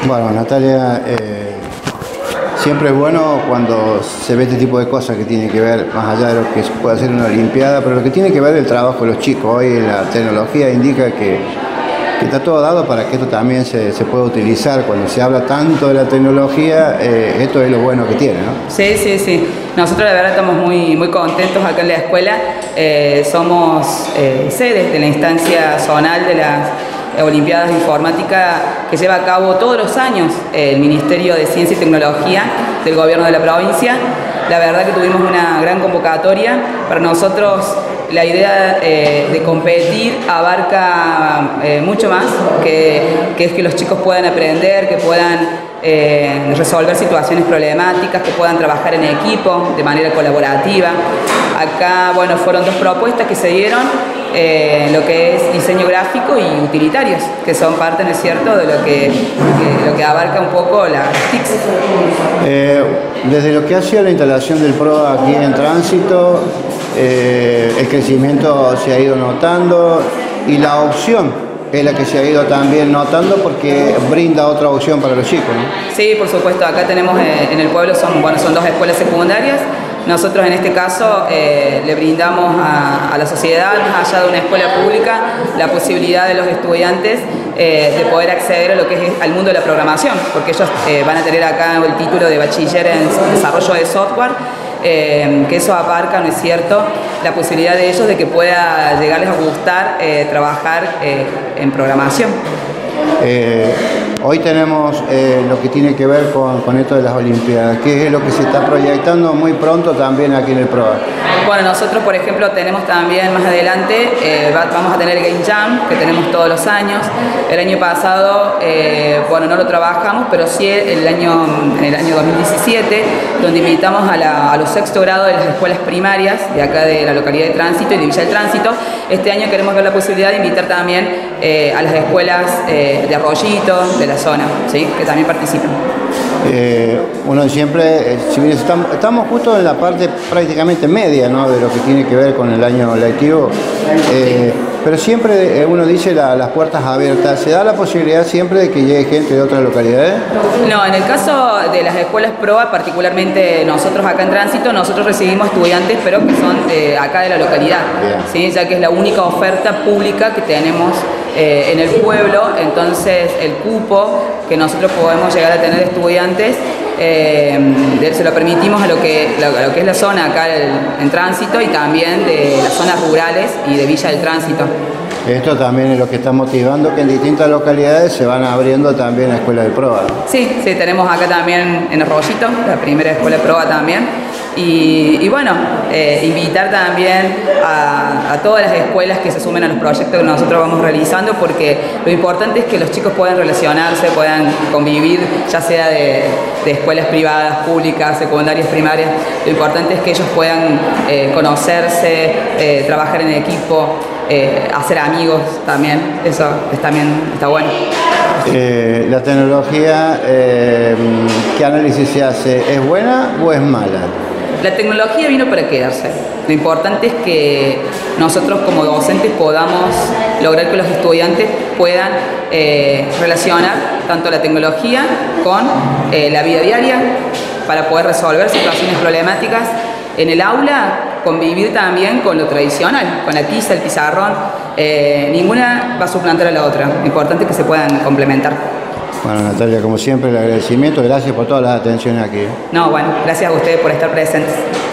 Bueno, Natalia, siempre es bueno cuando se ve este tipo de cosas que tienen que ver, más allá de lo que puede hacer una olimpiada, pero lo que tiene que ver el trabajo de los chicos. Hoy la tecnología indica que está todo dado para que esto también se pueda utilizar. Cuando se habla tanto de la tecnología, esto es lo bueno que tiene, ¿no? Sí, sí, sí. Nosotros la verdad estamos muy contentos acá en la escuela. Somos sedes de la instancia zonal de las Olimpiadas de Informática que lleva a cabo todos los años el Ministerio de Ciencia y Tecnología del Gobierno de la provincia. La verdad que tuvimos una gran convocatoria. Para nosotros la idea de competir abarca mucho más, que es que los chicos puedan aprender, que puedan resolver situaciones problemáticas, que puedan trabajar en equipo de manera colaborativa. Acá, bueno, fueron dos propuestas que se dieron, lo que es diseño gráfico y utilitarios, que son parte, ¿no es cierto?, de lo que abarca un poco las TICs. Desde lo que ha sido la instalación del PRO aquí en Tránsito, el crecimiento se ha ido notando y la opción es la que se ha ido también notando porque brinda otra opción para los chicos, ¿no? Sí, por supuesto. Acá tenemos en el pueblo, son dos escuelas secundarias. Nosotros en este caso le brindamos a la sociedad, más allá de una escuela pública, la posibilidad de los estudiantes de poder acceder a lo que es al mundo de la programación, porque ellos van a tener acá el título de bachiller en desarrollo de software, que eso abarca, ¿no es cierto?, la posibilidad de ellos de que pueda llegarles a gustar trabajar en programación. Hoy tenemos lo que tiene que ver con esto de las Olimpiadas, que es lo que se está proyectando muy pronto también aquí en el PROA. Bueno, nosotros por ejemplo tenemos también más adelante, vamos a tener el Game Jam, que tenemos todos los años. El año pasado, bueno, no lo trabajamos, pero sí en el año 2017, donde invitamos a los sexto grados de las escuelas primarias de acá de la localidad de Tránsito y de Villa del Tránsito. Este año queremos ver la posibilidad de invitar también a las escuelas de Arroyito, de la zona, ¿sí?, que también participan. Uno siempre, si bien estamos justo en la parte prácticamente media, ¿no?, de lo que tiene que ver con el año lectivo, pero siempre uno dice las puertas abiertas. ¿Se da la posibilidad siempre de que llegue gente de otras localidades? No, en el caso de las escuelas PROA, particularmente nosotros acá en Tránsito, nosotros recibimos estudiantes, pero que son acá de la localidad, ¿sí?, ya que es la única oferta pública que tenemos en el pueblo. Entonces el cupo que nosotros podemos llegar a tener de estudiantes se lo permitimos a lo que es la zona acá en Tránsito y también de las zonas rurales y de Villa del Tránsito. Esto también es lo que está motivando que en distintas localidades se van abriendo también la escuela de PROA. Sí, sí, tenemos acá también en Arroyito, la primera escuela de PROA también. Y bueno, invitar también a todas las escuelas que se sumen a los proyectos que nosotros vamos realizando, porque lo importante es que los chicos puedan relacionarse, puedan convivir, ya sea de escuelas privadas, públicas, secundarias, primarias. Lo importante es que ellos puedan conocerse, trabajar en equipo, hacer amigos también. Eso también está bueno. La tecnología, ¿qué análisis se hace? ¿Es buena o es mala? La tecnología vino para quedarse. Lo importante es que nosotros como docentes podamos lograr que los estudiantes puedan relacionar tanto la tecnología con la vida diaria para poder resolver situaciones problemáticas en el aula, convivir también con lo tradicional, con la tiza, el pizarrón. Ninguna va a suplantar a la otra. Lo importante es que se puedan complementar. Bueno, Natalia, como siempre, el agradecimiento. Gracias por todas las atenciones aquí. No, bueno, gracias a ustedes por estar presentes.